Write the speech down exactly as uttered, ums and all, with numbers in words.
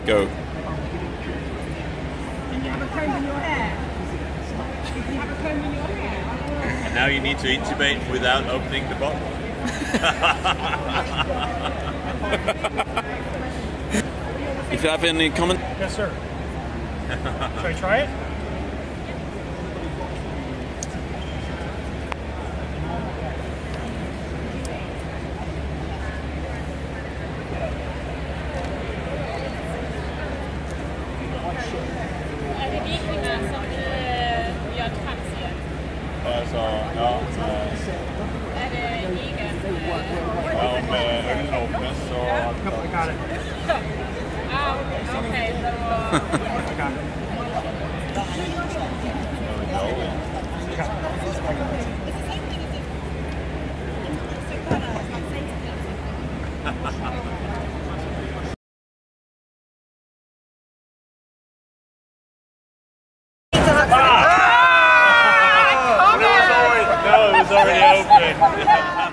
Go. And you have a comb in your hair. You have a comb in your hair. And now you need to intubate without opening the bottle. If you have any comment. Yes, sir. Should I try it? Är det vikingar som du gör taxi? Alltså, ja. Är det egen? Ja, om ölen öppnas så... I got it. Ah, okej. Då... I got it. No, it was already open.